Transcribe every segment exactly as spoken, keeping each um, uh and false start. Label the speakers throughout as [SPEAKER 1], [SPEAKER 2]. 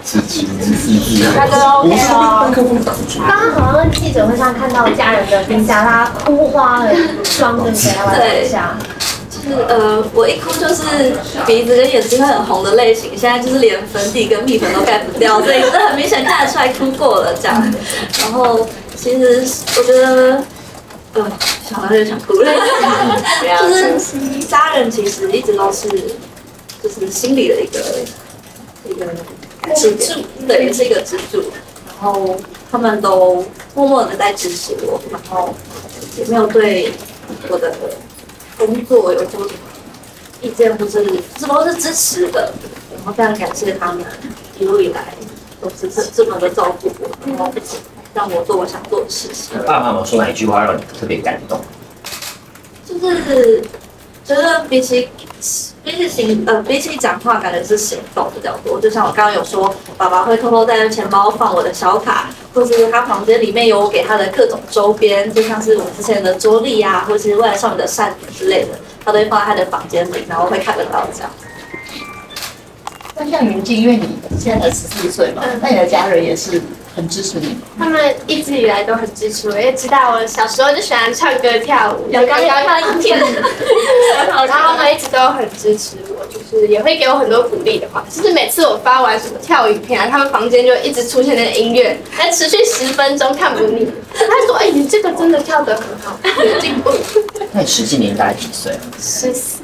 [SPEAKER 1] 刺激，刺激。
[SPEAKER 2] 那就 OK 了。
[SPEAKER 3] 刚刚好像记者会上看到家人的评价，他哭花了妆，对不对？来讲一下。
[SPEAKER 4] 就是呃，我一哭就是鼻子跟眼睛会很红的类型，现在就是连粉底跟蜜粉都盖不掉，所以是很明显看得出来哭过了这样。然后其实我觉得，呃，好像有点想哭了，就是家人其实一直都是就是心里的一个一个支柱，对，也是一个支柱。然后他们都默默的在支持我，然后也没有对我的工作有做什么意见，或是什么都是支持的，然后非常感谢他们一路以来都是这这么的照顾我，然后让我做我想做的事情。
[SPEAKER 5] 爸爸有说哪一句话让你特别感动？
[SPEAKER 4] 就是觉得比起比起行呃比起讲话，感觉是行动比较多。就像我刚刚有说，爸爸会偷偷在钱包放我的小卡，或是他房间里面有我给他的各种周边，就像是我之前的桌历啊，或是未来少女的扇子之类的，他都会放在他的房间里，然后会看得到这样。
[SPEAKER 6] 那像云静，因为你现在才十四岁嘛，那你的家人也是很支持你吗？
[SPEAKER 2] 他们一直以来都很支持我，也知道我小时候就喜欢唱歌跳舞，
[SPEAKER 4] 有刚刚看影片，
[SPEAKER 2] 然后他们一直都很支持我，就是也会给我很多鼓励的话。就是每次我发完什么跳舞影片啊，他们房间就一直出现那个音乐，还持续十分钟看不腻。他说：“哎，你这个真的跳得很好，有进步。”
[SPEAKER 5] 那你实际年龄大概几岁啊？
[SPEAKER 2] 十四，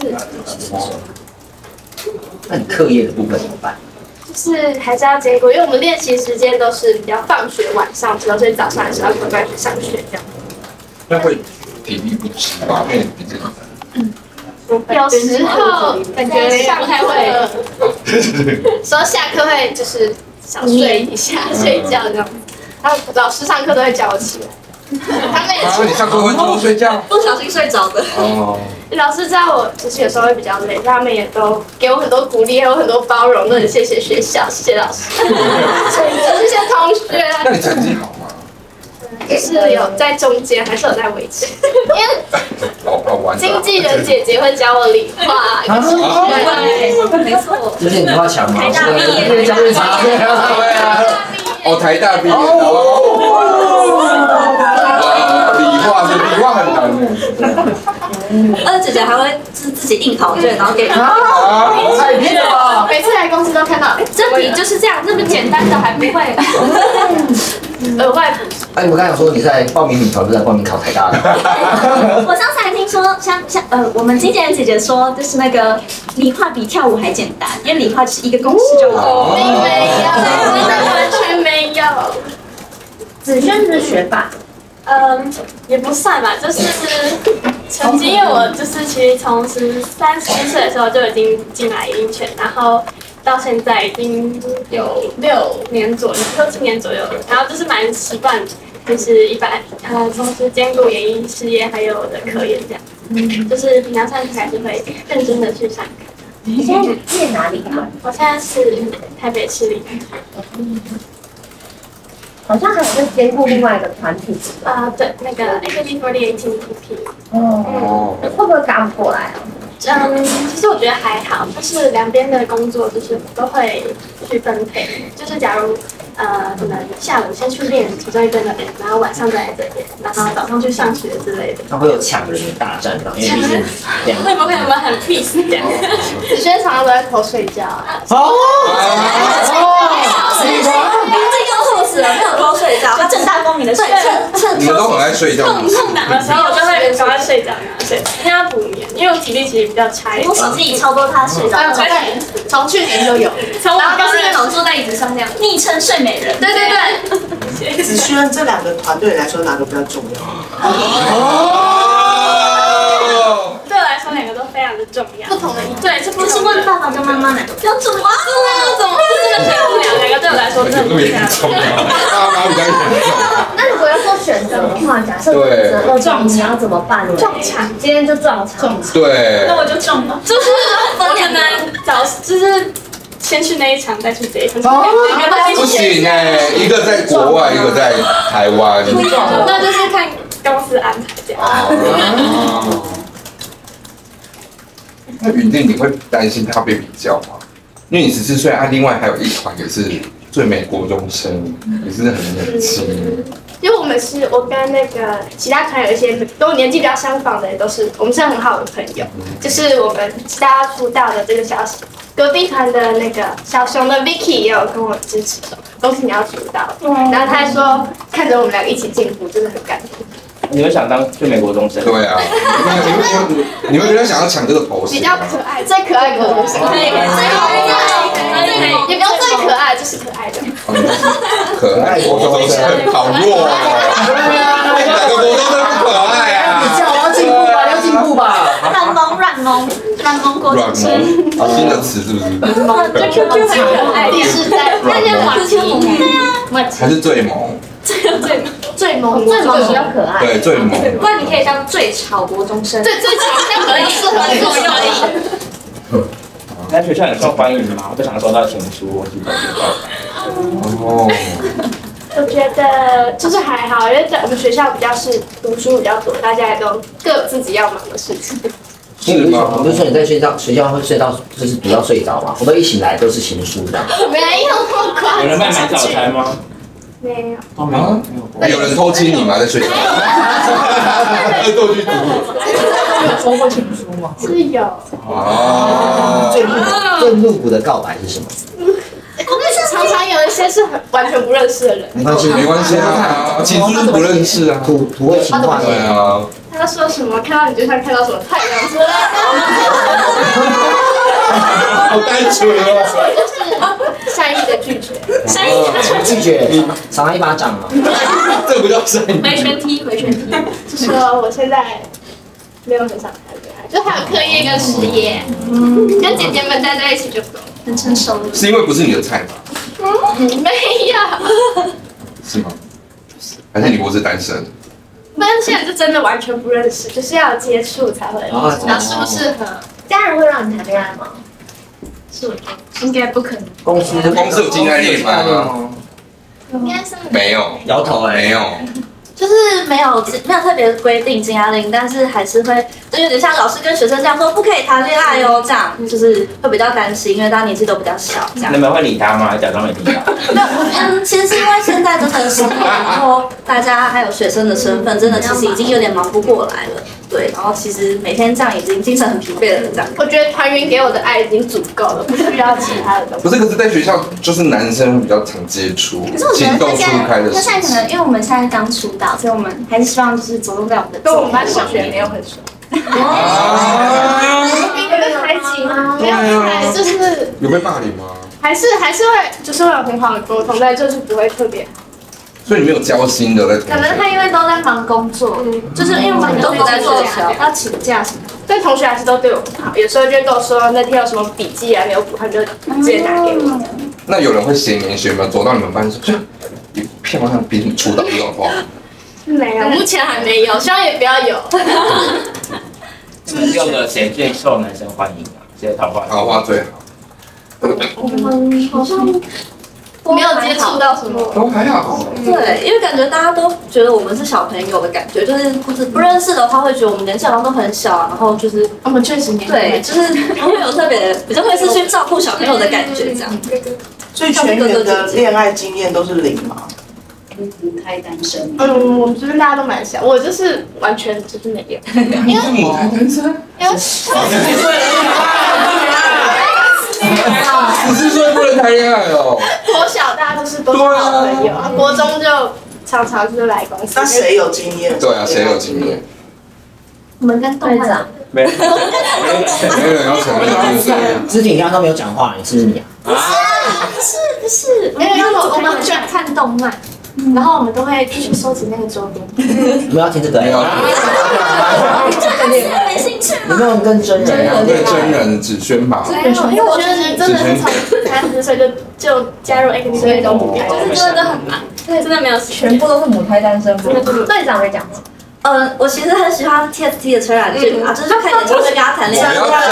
[SPEAKER 5] 那你课业的部分怎么办？
[SPEAKER 2] 就是还是要兼顾，因为我们练习时间都是比较放学晚上，所以早上还是要乖乖去上学这样。
[SPEAKER 1] 那会体力不支吗？因为毕竟。
[SPEAKER 2] 有时候感觉上课会，说下课会就是想睡一下、睡觉这样子，然后老师上课都会叫我起来。他们也
[SPEAKER 1] 啊，你上课会多睡觉？
[SPEAKER 4] 不小心睡着的。
[SPEAKER 1] 哦。
[SPEAKER 2] 老师知道我就是有时候会比较累，他们也都给我很多鼓励，还有很多包容，都很谢谢学校，谢谢老师，谢谢同学。
[SPEAKER 1] 那你成绩好吗？
[SPEAKER 2] 就是有在中间，还是有在维持，因为
[SPEAKER 1] 好好玩。
[SPEAKER 2] 经纪人姐姐会教我理化，
[SPEAKER 4] 对，没错。
[SPEAKER 5] 就是你话强吗？
[SPEAKER 4] 台大毕业，
[SPEAKER 5] 越教越差。对啊。
[SPEAKER 1] 哦，台大毕业。理化是理化很难。
[SPEAKER 4] 二姐姐还会自自己印考卷，然后给你。
[SPEAKER 5] 太骗了吧！
[SPEAKER 2] 每次来公司都看到，哎，这题就是这样，那么简单的还不会。额外补习。
[SPEAKER 5] 哎，我刚才有说你在报名女团，不是在报名考台大的？
[SPEAKER 7] 我上次还听说，像像呃，我们经纪人姐姐说，就是那个理化比跳舞还简单，因为理化只是一个公式就好。
[SPEAKER 2] 并没有，真的完全没有。
[SPEAKER 3] 子轩是学霸。
[SPEAKER 8] 嗯，也不算吧，就是曾经，因为我就是其实从十三十岁的时候就已经进来演艺圈，然后到现在已经有六年左右，六七年左右了，然后就是蛮习惯，就是一般呃同时兼顾演艺事业还有我的科研这样，嗯，就是平常上课还是会认真的去上课。
[SPEAKER 3] 你现在念哪里啊？
[SPEAKER 8] 我现在是台北市立大学。
[SPEAKER 3] 好像还有在兼顾另外一个团体
[SPEAKER 8] 啊、呃，对，那个 A K B 四十八 Team P P。
[SPEAKER 3] 哦，会不会赶不过来啊？
[SPEAKER 8] 嗯，其实我觉得还好，就是两边的工作就是都会去分配，就是假如呃可能下午先去练其中一边的人，然后晚上再来这边，然后早上去上学之类的。
[SPEAKER 5] 那会有抢人的大战吗？因为毕竟两
[SPEAKER 8] 会不会我们很 peace 这样？
[SPEAKER 2] 子轩常常都在偷睡觉。
[SPEAKER 5] 哦。
[SPEAKER 4] 死了，没有偷睡觉，
[SPEAKER 7] 他正大光明的睡。
[SPEAKER 1] 你们都很爱睡觉。
[SPEAKER 8] 空空档的时候，我就会赶快睡觉，然后睡，因为要补眠，因为我体力其实比较差一点。
[SPEAKER 7] 我自己超多他睡着，
[SPEAKER 2] 从去年就有，
[SPEAKER 8] 从
[SPEAKER 4] 然后都是那种坐在椅子上那样，
[SPEAKER 7] 昵称睡美人。
[SPEAKER 8] 对对对。
[SPEAKER 9] 子轩这两个团队来说，哪个比较重要？
[SPEAKER 1] 哦。
[SPEAKER 8] 对我来说，两个都非常的重要。
[SPEAKER 2] 不同的意
[SPEAKER 8] 对，这不
[SPEAKER 7] 是问爸爸跟妈妈哪个比较重要？
[SPEAKER 8] 怎么这个选不了？两个对我来说真的不一样。
[SPEAKER 1] 爸妈比较严重。
[SPEAKER 3] 那如果要做选择的话，假设择撞你要怎么办呢？
[SPEAKER 2] 撞墙，
[SPEAKER 3] 今天就撞墙。
[SPEAKER 1] 对。
[SPEAKER 7] 那我就中了。
[SPEAKER 8] 就是我可能早就是先去那一场，再去这一场。
[SPEAKER 1] 不行哎，一个在国外，一个在台湾。
[SPEAKER 8] 那就是看公司安排这样。
[SPEAKER 1] 哦。那云静，你会担心他被比较吗？因为你十四岁，啊，另外还有一团也是最美国中生，也是很年轻。
[SPEAKER 2] 因为我们是我跟那个其他团有一些跟我年纪比较相仿的，都是我们是很好的朋友。就是我们大家出道的这个消息，隔壁团的那个小熊的 Vicky 也有跟我支持说，恭喜你要出道。然后他还说看着我们两个一起进步，真的很感动。
[SPEAKER 10] 你会想当最美国中生？
[SPEAKER 1] 对啊，你们你们你们比较想要抢这个头衔？
[SPEAKER 2] 比较可爱，最可爱的国中生。可以，最可爱的，也不要最可爱，就是可爱的。
[SPEAKER 1] 可爱国中生，好弱哦！哪个国中生不可爱啊？
[SPEAKER 5] 你叫我要进步吧，要进步吧。
[SPEAKER 7] 软萌软萌软萌国中生，
[SPEAKER 1] 新的词是不是？
[SPEAKER 2] 就 Q Q 很可爱，第四代，那叫马吉，对啊，
[SPEAKER 1] 还是最萌？
[SPEAKER 2] 最最
[SPEAKER 3] 最萌，最萌比较可爱。
[SPEAKER 1] 对，最萌。
[SPEAKER 7] 不然你可以当最潮国中生。
[SPEAKER 2] 对，最潮这样可以，适合做可以。
[SPEAKER 10] 在学校很受欢迎吗？不想收到情书，我记得
[SPEAKER 1] 哦。
[SPEAKER 2] 我觉得就是还好，因为在我们学校比较是读书比较多，大家也都各有自己要忙的事情。
[SPEAKER 5] 是吗？不是说你在睡觉学校会睡到就是读到睡着吗？我们一醒来都是情书这样。
[SPEAKER 2] 没有那么夸张。
[SPEAKER 10] 有人卖买早餐吗？
[SPEAKER 2] 没有。
[SPEAKER 10] 哦，没有。
[SPEAKER 1] 那有人偷亲你吗？在睡觉？恶作剧组。
[SPEAKER 6] 有收过情书吗？
[SPEAKER 2] 是有。
[SPEAKER 1] 哦。
[SPEAKER 5] 最最露骨的告白是什么？
[SPEAKER 2] 常常有一些是很完全不认识的人。
[SPEAKER 5] 没关系，
[SPEAKER 1] 没关系啊，情书就是不认识啊。
[SPEAKER 5] 土土味情话。
[SPEAKER 1] 对啊。
[SPEAKER 2] 他说什么？看到你就像看到什么太阳之类的。
[SPEAKER 1] 好单纯哦。
[SPEAKER 2] 就是善意的拒绝。
[SPEAKER 5] 善意的拒绝，赏他一巴掌嘛。
[SPEAKER 1] 这不叫善意。
[SPEAKER 7] 回旋踢，回旋踢。
[SPEAKER 2] 就说我现在没有很想谈恋爱，就还有课业跟事业，嗯，跟姐姐们待在一起就够，
[SPEAKER 7] 很成熟了。
[SPEAKER 1] 是因为不是你的菜吗？
[SPEAKER 2] 嗯，没有。
[SPEAKER 1] 是吗？还是你不是单身？
[SPEAKER 2] 但是现在就真的完全不认识，就是要接触才会知道适不适合。
[SPEAKER 3] 家人会让你谈恋爱吗？
[SPEAKER 2] 是我觉得应该不可能。
[SPEAKER 5] 公司
[SPEAKER 1] 公司有禁爱令吗？
[SPEAKER 2] 应该是
[SPEAKER 1] 没有，
[SPEAKER 5] 摇头哎，
[SPEAKER 1] 没有。
[SPEAKER 4] 就是没有没有特别规定禁爱令，但是还是会就有点像老师跟学生这样说，不可以谈恋爱哦，这样就是会比较担心，因为大家年纪都比较小，这样。
[SPEAKER 10] 你们会理他吗？假装没听到？
[SPEAKER 4] 嗯，其实是因为现在真的是，然后大家还有学生的身份，真的其实已经有点忙不过来了。对，然后其实每天这样已经精神很疲惫了，这样。
[SPEAKER 2] 我觉得团员给我的爱已经足够了，不需要其他的东西。
[SPEAKER 1] 不是，可是在学校就是男生比较常接触，
[SPEAKER 7] 可是我觉得他
[SPEAKER 1] 情窦初
[SPEAKER 7] 现在，
[SPEAKER 1] 开的时
[SPEAKER 7] 他现在可能因为我们现在刚出道，所以我们还是希望就是着重在我们的。
[SPEAKER 2] 跟我们班小学没有很熟。
[SPEAKER 1] 啊，
[SPEAKER 2] 有被排挤吗？没有被排，就是
[SPEAKER 1] 有被霸凌吗？
[SPEAKER 2] 还是还是会，就是会有很好的沟通，但就是不会特别。
[SPEAKER 1] 所以你没有交心的在同学。
[SPEAKER 7] 可能他因为都在忙工作，就是因为我们都不在学校，要请假什么的。
[SPEAKER 2] 但同学还是都对我很好，有时候就会跟我说那天有什么笔记啊没有补，他就直接拿给我。
[SPEAKER 1] 那有人会闲言闲语吗？走到你们班说，你漂亮比你出道这种话。
[SPEAKER 2] 没有，目前还没有，希望也不要有。
[SPEAKER 10] 你们六个谁最受男生欢迎啊？谁桃花？
[SPEAKER 1] 桃花最好。
[SPEAKER 2] 嗯，好像没有接触到什么。
[SPEAKER 1] 都还好。
[SPEAKER 4] 对，因为感觉大家都觉得我们是小朋友的感觉，就是或者不认识的话，会觉得我们年纪好像都很小，然后就是
[SPEAKER 2] 我们确实年纪
[SPEAKER 4] 对，就是不会有特别比较会是去照顾小朋友的感觉这样。
[SPEAKER 9] 所以全员的恋爱经验都是零吗？
[SPEAKER 6] 母胎单身。
[SPEAKER 2] 嗯，我们这边大家都蛮小，我就是完全就是没有，因为
[SPEAKER 1] 母胎单身。
[SPEAKER 2] 因为
[SPEAKER 1] 十四岁不能谈恋爱哦。
[SPEAKER 2] 国小大家都是都是好朋友，国中就常常就是来公司。
[SPEAKER 9] 那谁有经验？
[SPEAKER 1] 对啊，谁有经验？
[SPEAKER 7] 我们跟动漫
[SPEAKER 10] 没，没
[SPEAKER 1] 有人要承认这个。
[SPEAKER 5] 肢体刚刚都没有讲话，你是不是你啊？
[SPEAKER 7] 不是不是，因为我们很喜欢看动漫，然后我们都会去收集那个周边。
[SPEAKER 5] 你们要听这个？
[SPEAKER 1] 没有。
[SPEAKER 7] 没兴趣
[SPEAKER 5] 你没有跟真人啊？
[SPEAKER 1] 对真人子轩吧。
[SPEAKER 2] 没有，因为我觉得真的是从三十岁就就加入 X，所以都母胎，
[SPEAKER 8] 就是真的很忙，真的没有
[SPEAKER 6] 全部都是母胎单身，不是
[SPEAKER 3] 队长在讲什么？
[SPEAKER 4] 呃，我其实很喜欢 T S T 的陈冉俊啊，就是看演唱会跟他谈恋爱。
[SPEAKER 1] 不要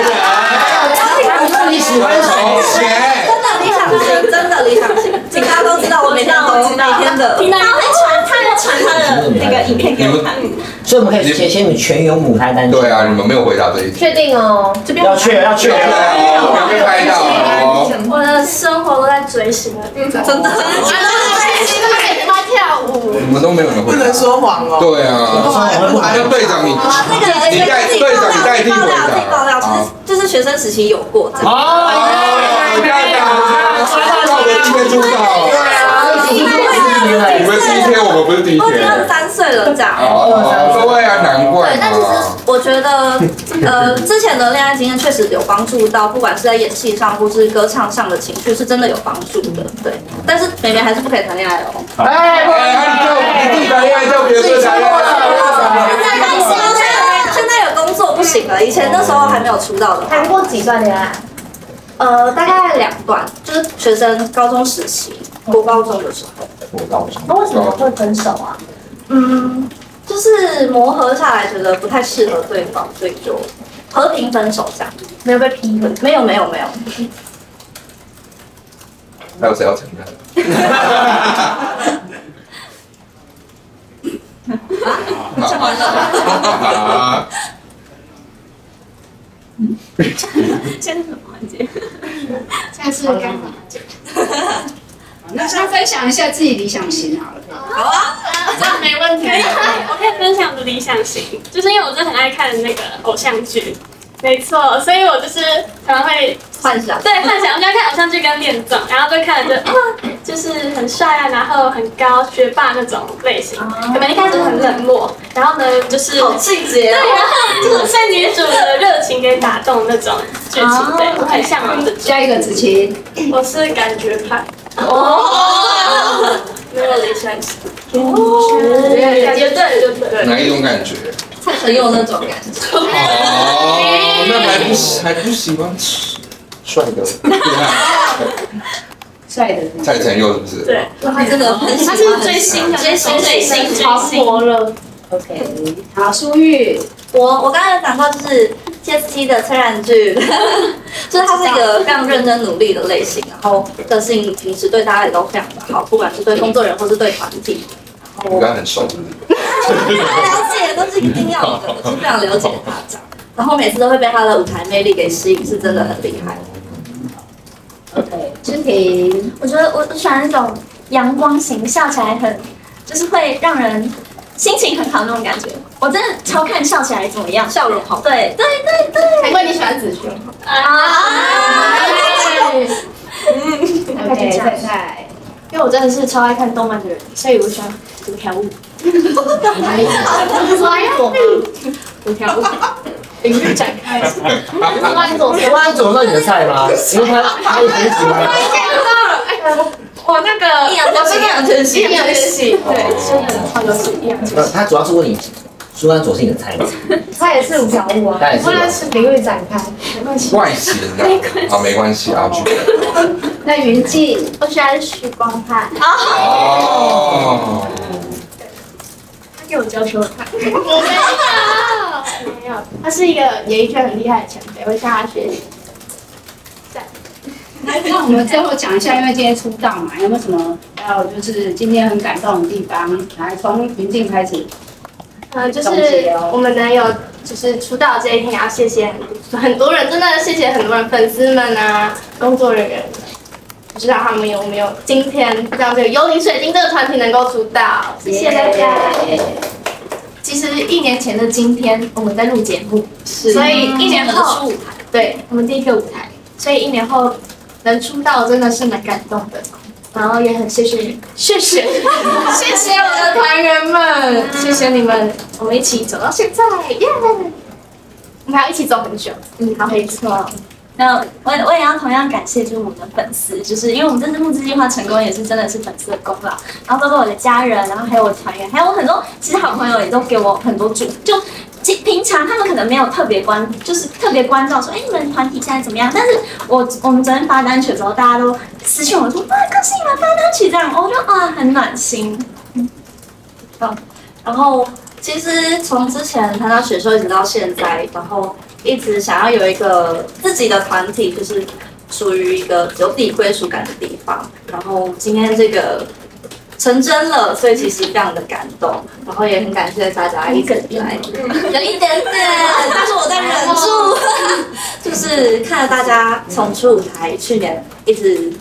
[SPEAKER 5] 那你喜欢谁？
[SPEAKER 4] 真的理想型，真的理想型，请大家都知道，我每天都每天的。
[SPEAKER 7] 听到他会传，他会传他的那个影片给我看。
[SPEAKER 5] 所以我们可以写写你们全有母胎单身。
[SPEAKER 1] 对啊，你们没有回答这一题。
[SPEAKER 3] 确定哦，
[SPEAKER 5] 要去要去。
[SPEAKER 1] 不要被拍到哦。
[SPEAKER 4] 我的生活都在追行了，真的。
[SPEAKER 2] 真的，给他跳舞，
[SPEAKER 1] 你们都没有人会，
[SPEAKER 9] 不能说谎哦。
[SPEAKER 1] 对啊，那队长你，
[SPEAKER 4] 那个
[SPEAKER 1] 你代队长你代替回
[SPEAKER 4] 自己爆料，
[SPEAKER 1] 答。
[SPEAKER 4] 就是就是学生时期有过这样。
[SPEAKER 1] 哦，这样啊，那我们今天出道。对啊，你们第一天，我们不是第一天。
[SPEAKER 4] 二十三岁了这样。
[SPEAKER 1] 哦，对啊，难怪。
[SPEAKER 4] 对，但其实我觉得，呃，之前的恋爱经验确实有帮助到，不管是在演戏上或是歌唱上的情绪，是真的有帮助的。对，但是妹妹还是不可以谈恋爱哦。
[SPEAKER 1] 哎，你就你弟谈恋爱就别说谈恋爱。
[SPEAKER 4] 现在有工作不行了，以前那时候还没有出道的。
[SPEAKER 3] 谈过几段恋爱？
[SPEAKER 4] 呃，大概两段，就是学生高中时期，国高中的时候。
[SPEAKER 5] 国高中。
[SPEAKER 3] 那为什么会分手啊？
[SPEAKER 4] 嗯，就是磨合下来，觉得不太适合对方，所以就和平分手这样。
[SPEAKER 3] 没有被劈腿？
[SPEAKER 4] 没有，没有，没有。
[SPEAKER 1] 还有谁要承认？
[SPEAKER 4] 讲完了。
[SPEAKER 7] 现在什么环节？
[SPEAKER 11] 现在是干嘛？那先分享一下自己理想型好了。
[SPEAKER 8] 好啊，这样没问题。我可以分享我的理想型，就是因为我真的很爱看那个偶像剧。没错，所以我就是常常会
[SPEAKER 4] 幻想，
[SPEAKER 8] 对幻想，我就要看偶像剧跟恋综，然后就看了就哇，就是很帅啊，然后很高学霸那种类型。可能一开始很冷漠，然后呢就是
[SPEAKER 4] 好细节，
[SPEAKER 8] 对，然后就是被女主的热情给打动那种剧情，对，我很向往这种。
[SPEAKER 11] 下一个子晴，
[SPEAKER 8] 我是感觉派。
[SPEAKER 4] 哦，
[SPEAKER 8] 没有理想型。
[SPEAKER 4] 哦，
[SPEAKER 8] 感觉对就对。
[SPEAKER 1] 哪一种感觉？
[SPEAKER 4] 很有那种感觉。
[SPEAKER 1] 哦，那还不还不喜欢帅的？
[SPEAKER 11] 帅的。
[SPEAKER 1] 蔡成佑是不是？
[SPEAKER 8] 对，
[SPEAKER 4] 他真的很喜欢，
[SPEAKER 8] 他是最新的，最新最新超火了。
[SPEAKER 11] OK， 好，舒玉，
[SPEAKER 4] 我我刚才有讲到就是 T S T 的崔然俊，就是他是一个非常认真努力的类型，然后个性平时对大家也都非常的好，不管是对工作人员或是对团体。
[SPEAKER 1] 你跟他很熟是不是？
[SPEAKER 4] 了解都是一定要的，我是非常了解他这样，然后每次都会被他的舞台魅力给吸引，是真的很厉害。
[SPEAKER 11] OK， 知婷，
[SPEAKER 7] 我觉得我我喜欢那种阳光型，笑起来很，就是会让人心情很好那种感觉。我真的超看笑起来怎么样，
[SPEAKER 4] 笑容好。
[SPEAKER 7] 对对对对，
[SPEAKER 2] 难怪你喜欢子轩
[SPEAKER 7] 啊！
[SPEAKER 11] 嗯 ，OK， 菜菜，
[SPEAKER 2] 因为我真的是超爱看动漫的人，所以我喜欢舞跳舞。
[SPEAKER 11] 舞跳舞，
[SPEAKER 2] 领域展开。
[SPEAKER 5] 弯左，弯左是你的菜吗？因为他他也很喜欢。
[SPEAKER 2] 我那个
[SPEAKER 4] 易烊千玺，易烊千玺，
[SPEAKER 2] 易烊千玺，对，真的超流行易烊千玺。
[SPEAKER 5] 他主要是问你，苏安左是你的菜吗？
[SPEAKER 3] 他也是舞跳舞啊，
[SPEAKER 5] 他也是。
[SPEAKER 3] 我也是领域展开，
[SPEAKER 2] 没关系。
[SPEAKER 1] 外形的，好，没关系啊，去。
[SPEAKER 11] 那云静，
[SPEAKER 2] 我喜欢许光汉。
[SPEAKER 1] 哦。
[SPEAKER 2] 他给我教球看。我没有，没有，他是一个演艺圈很厉害的前辈，我会向他学习。
[SPEAKER 11] 那我们最后讲一下，因为今天出道嘛，有没有什么要就是今天很感动的地方？来，从云静开始。
[SPEAKER 2] 呃，就是我们能有就是出道这一天，要谢谢很很多人，真的谢谢很多人，粉丝们啊，工作人员，就是让他们有没有今天让这个幽灵水晶这个团体能够出道，谢谢大家。
[SPEAKER 7] 其实一年前的今天，我们在录节目，
[SPEAKER 2] 是，
[SPEAKER 7] 所以一年后，
[SPEAKER 2] 对我们第一个舞台，所以一年后能出道真的是蛮感动的。然后也很谢谢，谢谢，谢谢我的团员们，谢谢你们，我们一起走到现在，耶！我们还要一起走很久，嗯，好，没错。
[SPEAKER 7] 那我我也要同样感谢就是我们的粉丝，就是因为我们这次募资计划成功，也是真的是粉丝的功劳。然后包括我的家人，然后还有我的团员，还有我很多其实好朋友也都给我很多助，就平常他们可能没有特别关，就是特别关照说，哎，你们团体现在怎么样？但是我我们昨天发单曲的时候，大家都私信我说，哇，恭喜你们发单曲这样，我就啊很暖心。
[SPEAKER 4] 嗯，好，然后其实从之前谈到选秀一直到现在，然后一直想要有一个自己的团体，就是属于一个有自己归属感的地方。然后今天这个成真了，所以其实非常的感动，然后也很感谢大家一直来，有一点点，但是我在忍住，就是看着大家从出舞台，去年一直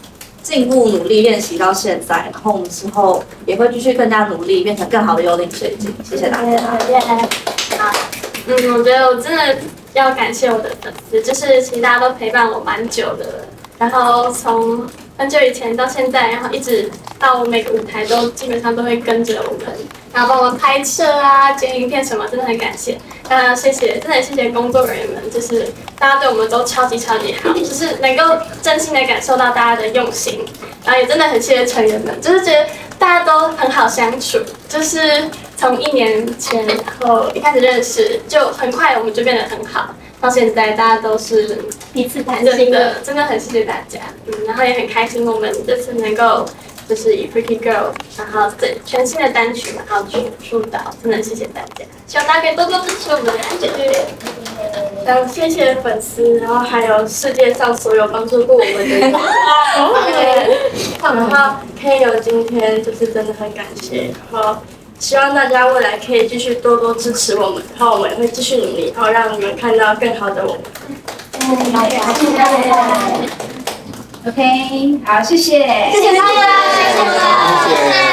[SPEAKER 4] 进步努力练习到现在，然后我们之后也会继续更加努力，变成更好的幽灵水晶。谢谢大家。
[SPEAKER 8] 好，嗯，我觉得我真的要感谢我的粉丝，就是其实大家都陪伴我蛮久的了，然后从很久以前到现在，然后一直到我每个舞台都基本上都会跟着我们，然后帮我们拍摄啊、剪影片什么，真的很感谢。当然谢谢，真的谢谢工作人员们，就是大家对我们都超级超级好，就是能够真心的感受到大家的用心，然后也真的很谢谢成员们，就是觉得大家都很好相处，就是从一年前然后一开始认识，就很快我们就变得很好。到现在大家都是
[SPEAKER 3] 彼此谈
[SPEAKER 8] 真
[SPEAKER 3] 心
[SPEAKER 8] 的真的很谢谢大家，嗯，然后也很开心我们这次能够就是以 Freaky Girl， 然后这全新的单曲，然后出出道，真的谢谢大家，希望大家可以多多支持我们的单曲。然后谢谢粉丝，然后还有世界上所有帮助过我们的人，然后可以有今天，就是真的很感谢，然后。希望大家未来可以继续多多支持我们，然后我们也会继续努力，然后让你们看到更好的我们。
[SPEAKER 11] OK， 好，谢谢，
[SPEAKER 3] 谢谢大家，谢谢。